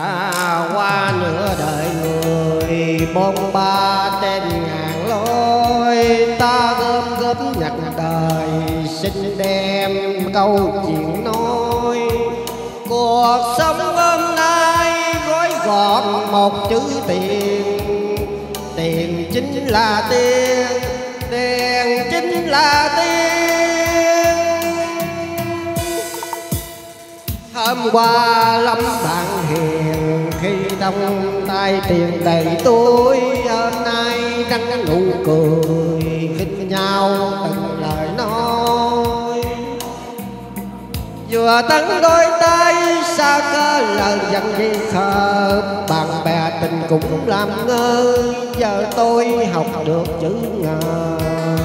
đã qua nửa đời người, bôn ba trên ngàn lối, ta gom góp nhặt đời, xin đem câu chuyện nói. Cuộc sống hôm nay gói gọn một chữ tiền, tiền chính là tiền, tiền chính là tiền. Hôm qua lắm bạn hiền khi trong tay tiền đầy túi, hôm nay răng nụ cười khinh nhau từng lời nói. Vừa tấn đôi tay xa cơ lời dần đi khờ, bạn bè tình cũng làm ngơ, giờ tôi học được chữ ngờ.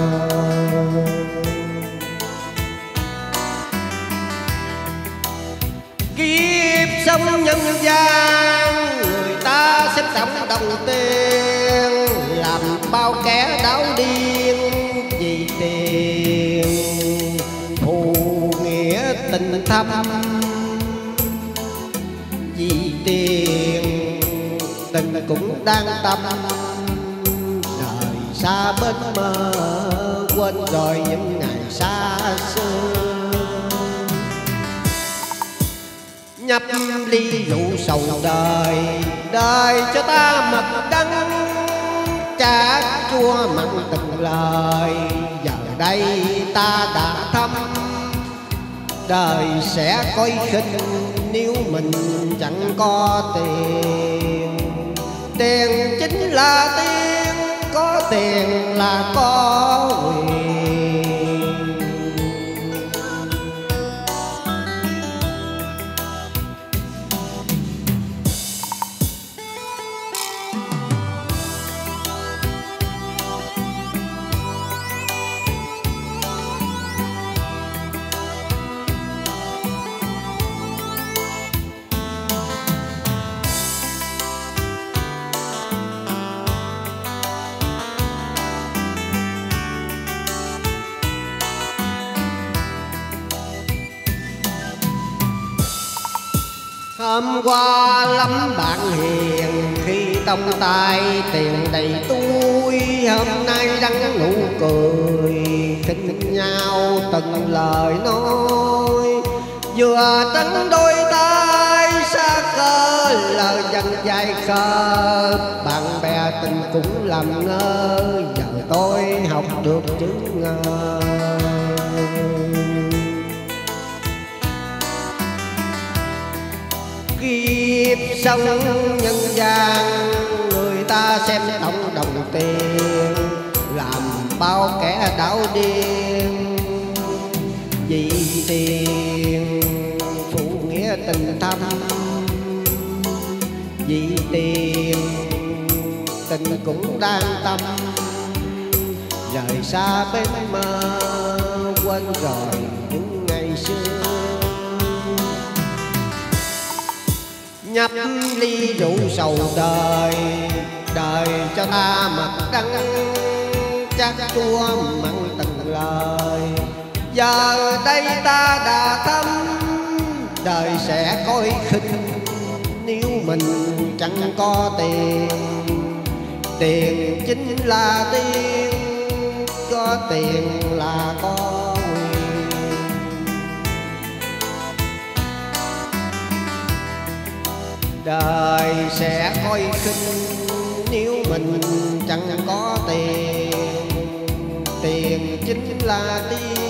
Kiếp sống nhân gian người ta xếp trọng đồng tiền, làm bao kẻ đảo điên vì tiền. Thù nghĩa tình thâm vì tiền, tình cũng đang tâm. Đời xa bên mơ quên rồi những ngày xa xưa, nhập ly rượu sầu đời, đời cho ta mật đắng chát chua mặn từng lời. Giờ đây ta đã thăm, đời sẽ coi khinh nếu mình chẳng có tiền. Tiền chính là tiền, có tiền là có quyền. Hôm qua lắm bạn hiền khi trong tay tiền đầy túi, hôm nay răng nụ cười khinh nhau từng lời nói. Vừa tấn đôi tay xa cơ lời dần dài khờ, bạn bè tình cũng làm ngơ, giờ tôi học được chữ ngờ. Kiếp sống nhân gian người ta xem trọng đồng tiền, làm bao kẻ đảo điên vì tiền. Phụ nghĩa tình thâm vì tiền, tình cũng đang tâm. Rời xa bên mơ quên rồi những ngày xưa, nhấp ly rượu sầu đời, đời cho ta mật đắng chát chua mặn từng lời. Giờ đây ta đã thăm, đời sẽ coi khinh nếu mình chẳng có tiền. Tiền chính là tiền, có tiền là có quyền. Đời sẽ coi khinh nếu mình chẳng có tiền. Tiền chính là tiền,